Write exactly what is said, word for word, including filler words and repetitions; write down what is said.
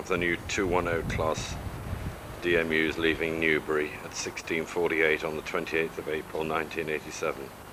of the new two ten class D M Us leaving Newbury at sixteen forty-eight on the twenty-eighth of April nineteen eighty-seven.